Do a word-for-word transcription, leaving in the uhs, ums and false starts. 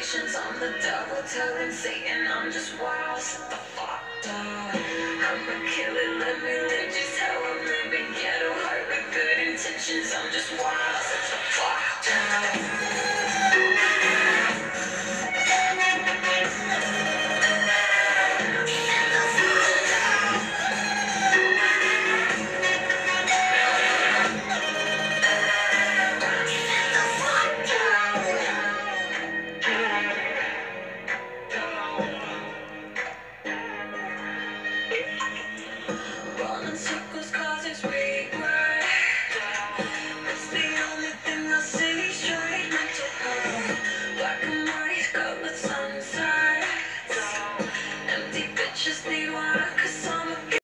vibrations on the double, telling Satan I'm just wild. Shut the fuck up. I'ma kill it, let me live just how I'm living. Ghetto heart with good intentions, I'm just wild.